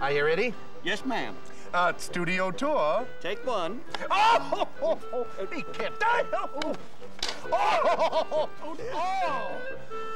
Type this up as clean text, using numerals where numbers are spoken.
Are you ready? Yes, ma'am. Studio tour. Take one. Oh! He kept. Oh! Oh!